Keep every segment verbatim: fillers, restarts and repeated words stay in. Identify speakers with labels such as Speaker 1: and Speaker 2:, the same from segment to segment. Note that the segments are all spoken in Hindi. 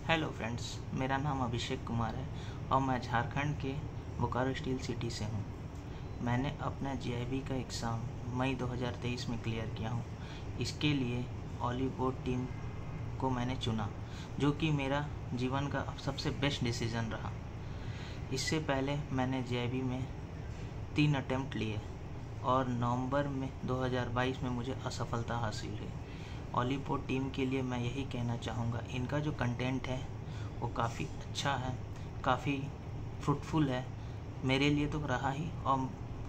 Speaker 1: हेलो फ्रेंड्स, मेरा नाम अभिषेक कुमार है और मैं झारखंड के बोकारो स्टील सिटी से हूँ। मैंने अपना जीआईबी का एग्ज़ाम मई दो हज़ार तेईस में क्लियर किया हूँ। इसके लिए ऑली बोर्ड टीम को मैंने चुना, जो कि मेरा जीवन का सबसे बेस्ट डिसीज़न रहा। इससे पहले मैंने जीआईबी में तीन अटेम्प्ट लिए और नवंबर में दो हज़ार बाईस में मुझे असफलता हासिल हुई। ऑली बोर्ड टीम के लिए मैं यही कहना चाहूँगा, इनका जो कंटेंट है वो काफ़ी अच्छा है, काफ़ी फ्रूटफुल है। मेरे लिए तो रहा ही और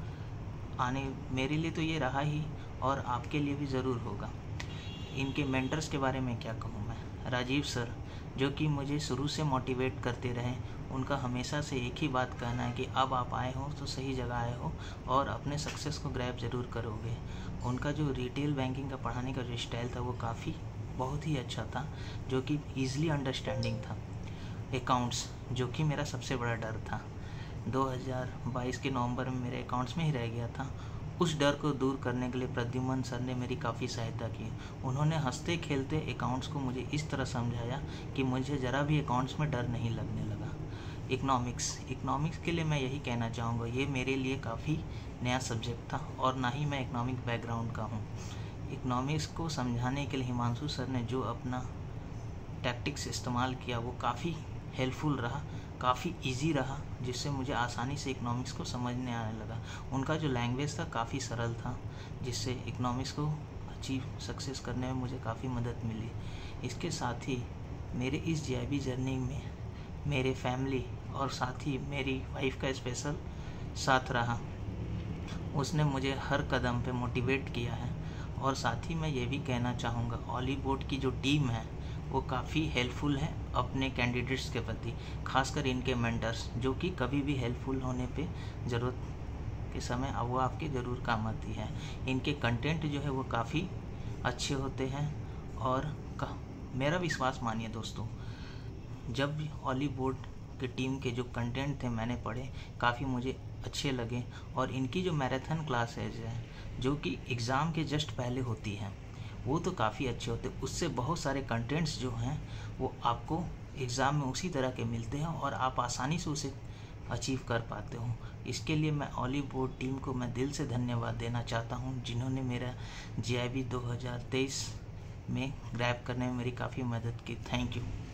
Speaker 1: आने मेरे लिए तो ये रहा ही और आपके लिए भी ज़रूर होगा। इनके मेंटर्स के बारे में क्या कहूँ मैं, राजीव सर जो कि मुझे शुरू से मोटिवेट करते रहे। उनका हमेशा से एक ही बात कहना है कि अब आप आए हो तो सही जगह आए हो और अपने सक्सेस को ग्रैब ज़रूर करोगे। उनका जो रिटेल बैंकिंग का पढ़ाने का जो स्टाइल था वो काफ़ी बहुत ही अच्छा था, जो कि ईज़िली अंडरस्टैंडिंग था। अकाउंट्स जो कि मेरा सबसे बड़ा डर था, दो हज़ार बाईस के नवंबर में मेरे अकाउंट्स में ही रह गया था। उस डर को दूर करने के लिए प्रद्युमन सर ने मेरी काफ़ी सहायता की। उन्होंने हंसते खेलते अकाउंट्स को मुझे इस तरह समझाया कि मुझे ज़रा भी अकाउंट्स में डर नहीं लगने लगा। इकनॉमिक्स इकनॉमिक्स के लिए मैं यही कहना चाहूँगा, ये मेरे लिए काफ़ी नया सब्जेक्ट था और ना ही मैं इकनॉमिक बैकग्राउंड का हूँ। इकनॉमिक्स को समझाने के लिए हिमांशु सर ने जो अपना टैक्टिक्स इस्तेमाल किया वो काफ़ी हेल्पफुल रहा, काफ़ी इजी रहा, जिससे मुझे आसानी से इकनॉमिक्स को समझने आने लगा। उनका जो लैंग्वेज था काफ़ी सरल था, जिससे इकनॉमिक्स को अचीव सक्सेस करने में मुझे काफ़ी मदद मिली। इसके साथ ही मेरे इस जीआईबी जर्नी में मेरे फैमिली और साथ ही मेरी वाइफ का स्पेशल साथ रहा। उसने मुझे हर कदम पे मोटिवेट किया है और साथ ही मैं ये भी कहना चाहूँगा, ऑली बोर्ड की जो टीम है वो काफ़ी हेल्पफुल है अपने कैंडिडेट्स के प्रति, खासकर इनके मेंटर्स जो कि कभी भी हेल्पफुल होने पे ज़रूरत के समय वो आपके ज़रूर काम आती है। इनके कंटेंट जो है वो काफ़ी अच्छे होते हैं और का मेरा विश्वास मानिए दोस्तों, जब भी ऑली बोर्ड की टीम के जो कंटेंट थे मैंने पढ़े, काफ़ी मुझे अच्छे लगे। और इनकी जो मैराथन क्लासेज है जो कि एग्ज़ाम के जस्ट पहले होती हैं वो तो काफ़ी अच्छे होते हैं। उससे बहुत सारे कंटेंट्स जो हैं वो आपको एग्ज़ाम में उसी तरह के मिलते हैं और आप आसानी से उसे अचीव कर पाते हो। इसके लिए मैं ऑली बोर्ड टीम को मैं दिल से धन्यवाद देना चाहता हूँ, जिन्होंने मेरा जीआईबी दो हज़ार तेईस में ग्रैब करने में मेरी काफ़ी मदद की। Thank you.